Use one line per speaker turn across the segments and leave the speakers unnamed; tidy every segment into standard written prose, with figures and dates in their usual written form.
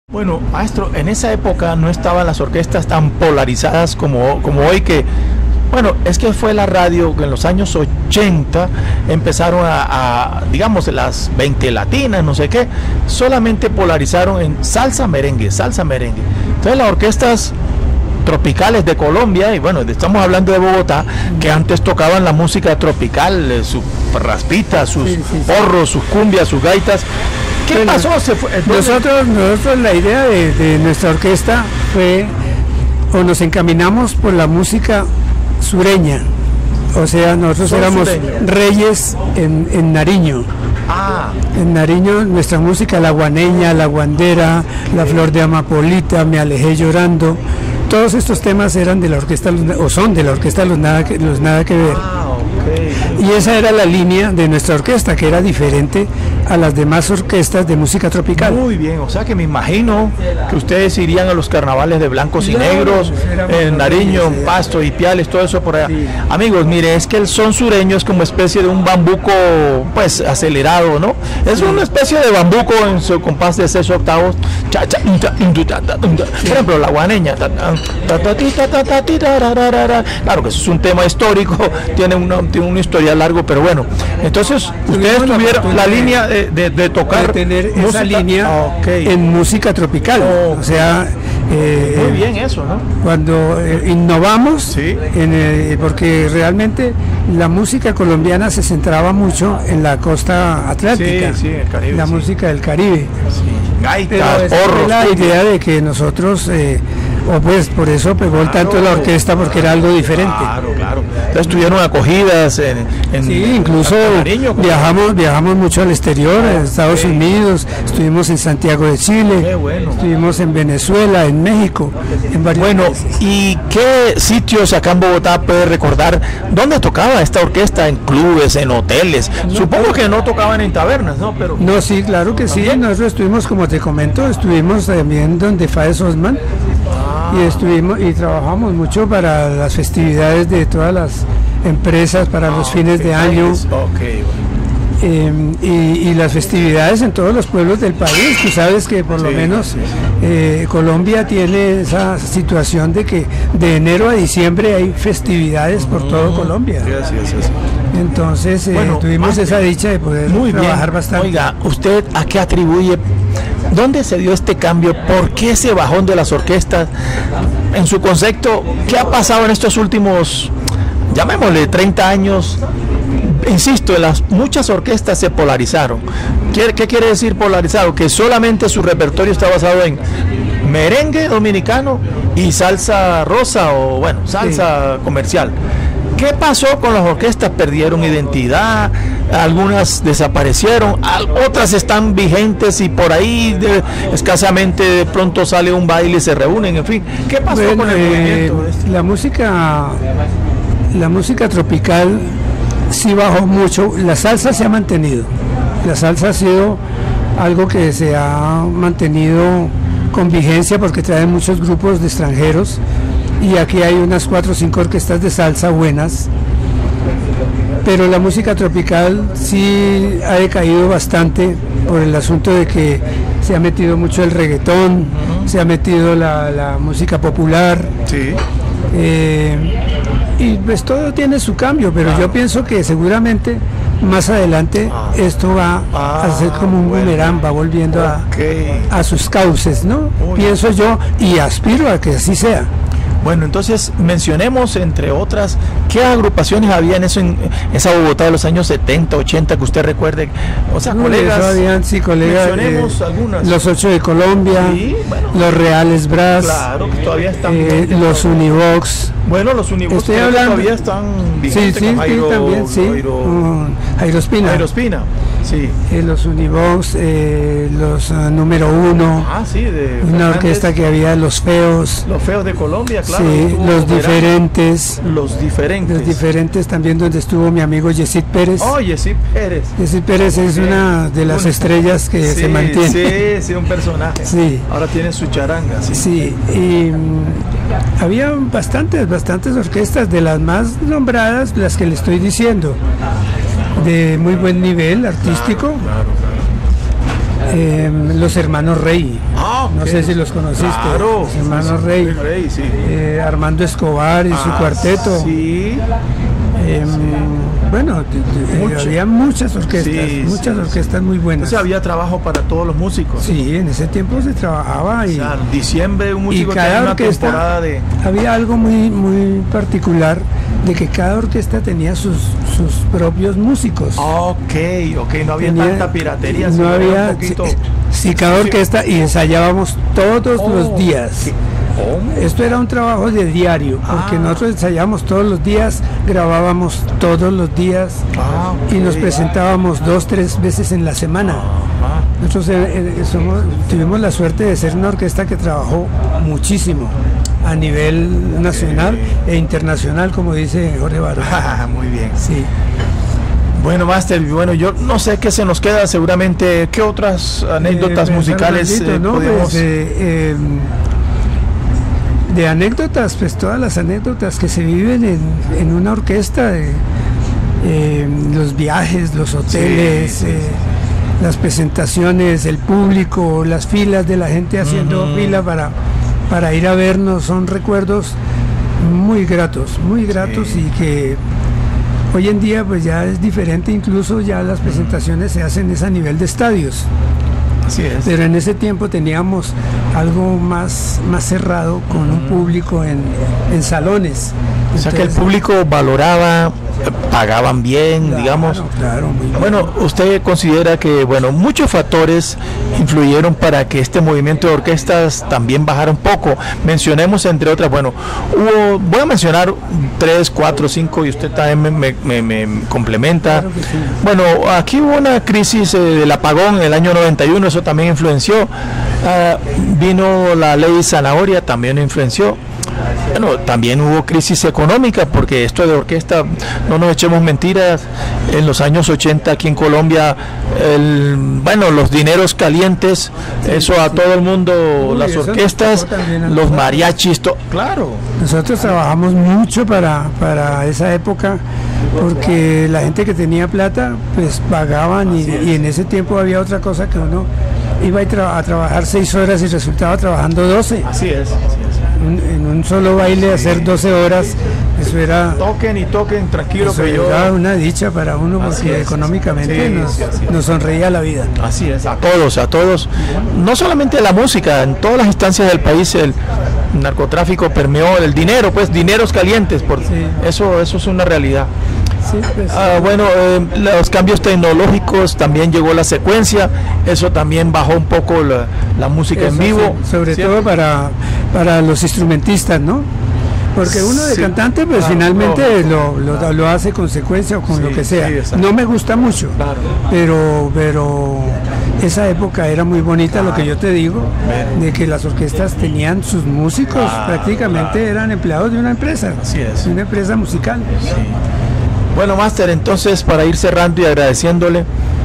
Bueno, maestro, en esa época no estaban las orquestas tan polarizadas como hoy que, bueno, es que fue la radio que en los años 80 empezaron digamos, las 20 latinas, no sé qué, solamente polarizaron en salsa merengue, salsa merengue. Entonces las orquestas tropicales de Colombia, y bueno, estamos hablando de Bogotá, que antes tocaban la música tropical, sus raspitas, sus porros, sus cumbias, sus gaitas. ¿Qué pasó?
Nosotros la idea de nuestra orquesta fue, o nos encaminamos por la música sureña, o sea, nosotros éramos reyes en Nariño. En Nariño nuestra música, la guaneña, la guandera, la flor de amapolita, me alejé llorando, todos estos temas eran de la orquesta, o son de la orquesta Los Nada que Ver. Y esa era la línea de nuestra orquesta, que era diferente a las demás orquestas de música tropical.
Muy bien, o sea que me imagino que ustedes irían a los carnavales de blancos y negros, en Nariño, en Pasto, Ipiales, todo eso por allá. Sí. Amigos, mire, es que el son sureño es como especie de un bambuco, pues, acelerado, ¿no? Es una especie de bambuco en su compás de 6 octavos. Por ejemplo, la guaneña. Claro que eso es un tema histórico, tiene un historial largo, pero bueno. Entonces, ustedes tuvieron la línea de tocar,
tener esa línea en música tropical, o sea,
muy bien eso, ¿no?
Cuando innovamos, porque realmente la música colombiana se centraba mucho en la costa atlántica,
el Caribe,
la música del Caribe.
Gaitas, porros,
la idea de que nosotros o pues por eso pegó tanto la orquesta, porque era algo diferente.
Claro. Entonces tuvieron acogidas
incluso Nariño, viajamos mucho al exterior, a Estados Unidos, estuvimos en Santiago de Chile, estuvimos en Venezuela, en México, en varios países.
¿Y qué sitios acá en Bogotá puede recordar? ¿Dónde tocaba esta orquesta? ¿En clubes, en hoteles? Supongo que no tocaban en tabernas, ¿no? Pero
no, sí, claro que sí. Nosotros estuvimos, como te comento, estuvimos también donde Faes Osman. Y trabajamos mucho para las festividades de todas las empresas, para los fines de año, y las festividades en todos los pueblos del país. Tú sabes que por lo menos Colombia tiene esa situación de que de enero a diciembre hay festividades por todo Colombia. Entonces tuvimos esa dicha de poder trabajar bastante.
Oiga, ¿usted a qué atribuye? ¿Dónde se dio este cambio? ¿Por qué ese bajón de las orquestas? En su concepto, ¿qué ha pasado en estos últimos, llamémosle, 30 años? Insisto, muchas orquestas se polarizaron. ¿Qué quiere decir polarizado? Que solamente su repertorio está basado en merengue dominicano y salsa rosa, o bueno, salsa comercial. ¿Qué pasó con las orquestas? Perdieron identidad, algunas desaparecieron, otras están vigentes y por ahí escasamente de pronto sale un baile y se reúnen, en fin. ¿Qué pasó con el movimiento?
La música tropical sí bajó mucho, la salsa se ha mantenido, la salsa ha sido algo que se ha mantenido con vigencia porque traen muchos grupos de extranjeros. Y aquí hay unas 4 o 5 orquestas de salsa buenas, pero la música tropical sí ha decaído bastante por el asunto de que se ha metido mucho el reggaetón, se ha metido la música popular, y pues todo tiene su cambio, pero yo pienso que seguramente más adelante esto va a ser como un boomerang, va volviendo a sus cauces, ¿no? Pienso yo y aspiro a que así sea.
Bueno, entonces mencionemos, entre otras, ¿qué agrupaciones había en esa Bogotá de los años 70, 80 que usted recuerde? O sea, colegas.
Colegas.
Mencionemos algunas.
Los 8 de Colombia, los Reales Brass,
claro, que todavía están
los Univox.
Bueno, los Univox todavía están vigentes.
Jairo Espina.
Sí.
Los Univox, los número 1, una orquesta que había, Los Feos.
Los Feos de Colombia, claro.
Sí, Los Diferentes.
Los Diferentes
también, donde estuvo mi amigo Yesid Pérez.
Yesid Pérez.
Yesid Pérez es una de las estrellas que se mantiene.
Sí, un personaje.
Sí.
Ahora tiene su charanga.
Sí, y había bastantes orquestas, de las más nombradas, las que le estoy diciendo, de muy buen nivel artístico.
Claro.
Los hermanos Rey.
Okay.
No sé si los conociste.
Claro.
Los hermanos Rey.
Sí.
Armando Escobar y su cuarteto.
Sí.
Bueno, había muchas orquestas muy buenas.
Entonces había trabajo para todos los músicos.
Sí, en ese tiempo se trabajaba y,
o sea, en diciembre un músico
tenía
una temporada de...
Había algo muy particular de que cada orquesta tenía sus propios músicos.
Ok, no había tanta piratería.
No había, un poquito... sí, cada orquesta y ensayábamos todos los días. Esto era un trabajo de diario, porque nosotros ensayábamos todos los días, grabábamos todos los días y nos presentábamos 2-3 veces en la semana. Nosotros tuvimos la suerte de ser una orquesta que trabajó muchísimo a nivel nacional e internacional, como dice Jorge Barón.
Muy bien.
Sí.
Bueno, Máster, yo no sé qué se nos queda, seguramente, ¿qué otras anécdotas musicales podemos...?
De anécdotas, pues todas las anécdotas que se viven en una orquesta, los viajes, los hoteles, las presentaciones, el público, las filas de la gente haciendo fila para ir a vernos, son recuerdos muy gratos y que hoy en día pues ya es diferente, incluso ya las presentaciones se hacen a nivel de estadios.
Así es.
Pero en ese tiempo teníamos algo más cerrado con un público en salones.
O sea, que el público valoraba, pagaban bien, digamos.
Claro, muy bien.
Bueno, usted considera que, muchos factores influyeron para que este movimiento de orquestas también bajara un poco. Mencionemos, entre otras, voy a mencionar 3, 4, 5 y usted también me complementa.
Claro que sí.
Bueno, aquí hubo una crisis del apagón en el año 91, eso también influenció. Vino la ley Zanahoria, también influenció. Bueno, también hubo crisis económica, porque esto de orquesta, no nos echemos mentiras, en los años 80 aquí en Colombia, los dineros calientes, eso a todo el mundo, las orquestas, los mariachis, claro.
Nosotros trabajamos mucho para esa época, porque la gente que tenía plata, pues pagaban y en ese tiempo había otra cosa que uno iba a trabajar 6 horas y resultaba trabajando 12.
Así es.
En un solo baile hacer 12 horas, eso era...
Toquen, tranquilo.
Eso era una dicha para uno, porque económicamente nos sonreía la vida.
Así es, a todos. No solamente la música, en todas las instancias del país el narcotráfico permeó el dinero, dineros calientes, eso es una realidad.
Sí, pues,
los cambios tecnológicos, también llegó la secuencia, eso también bajó un poco la música en vivo.
Sí, sobre todo para los instrumentistas, ¿no? Porque uno de cantante, pues finalmente lo hace con secuencia o con lo que sea. No me gusta mucho, pero esa época era muy bonita, lo que yo te digo, de que las orquestas tenían sus músicos, prácticamente eran empleados de una empresa, de una empresa musical.
Sí. Bueno, Máster, entonces para ir cerrando y agradeciéndole,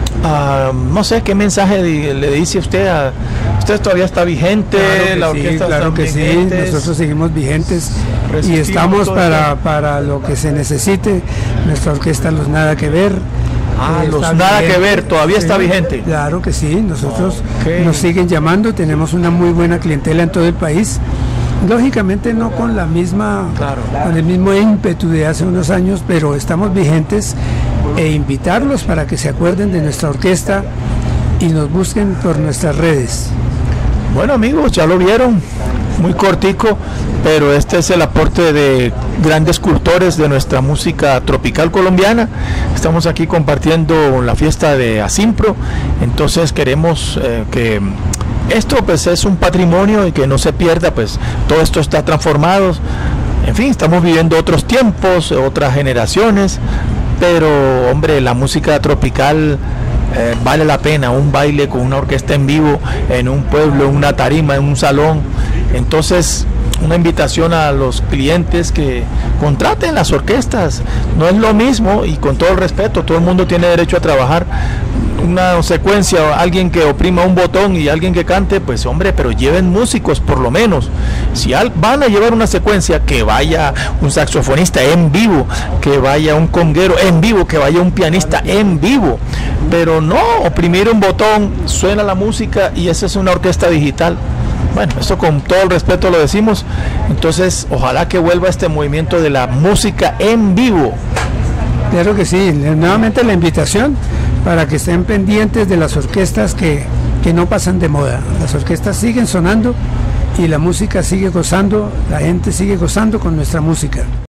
no sé qué mensaje le dice usted usted todavía está vigente, la orquesta
claro que sí, nosotros seguimos vigentes y estamos para lo que se necesite. Nuestra orquesta Los Nada Que Ver.
Los Nada Que Ver, todavía está vigente.
Claro que sí, nosotros nos siguen llamando, tenemos una muy buena clientela en todo el país. Lógicamente no con con el mismo ímpetu de hace unos años, pero estamos vigentes, e invitarlos para que se acuerden de nuestra orquesta y nos busquen por nuestras redes.
Bueno, amigos, ya lo vieron, muy cortico, pero este es el aporte de grandes cultores de nuestra música tropical colombiana. Estamos aquí compartiendo la fiesta de Asimpro, entonces queremos que esto pues es un patrimonio y que no se pierda, pues todo esto está transformado. En fin, estamos viviendo otros tiempos, otras generaciones, pero hombre, la música tropical vale la pena, un baile con una orquesta en vivo, en un pueblo, en una tarima, en un salón. Entonces, una invitación a los clientes que contraten las orquestas, no es lo mismo, y con todo el respeto, todo el mundo tiene derecho a trabajar una secuencia, alguien que oprima un botón y alguien que cante, pues hombre, pero lleven músicos por lo menos. Si van a llevar una secuencia, que vaya un saxofonista en vivo, que vaya un conguero en vivo, que vaya un pianista en vivo. pero no oprimir un botón, suena la música y esa es una orquesta digital. Bueno, eso con todo el respeto lo decimos. Entonces, ojalá que vuelva este movimiento de la música en vivo.
Claro que sí, nuevamente la invitación para que estén pendientes de las orquestas que no pasan de moda. Las orquestas siguen sonando y la música sigue gozando, la gente sigue gozando con nuestra música.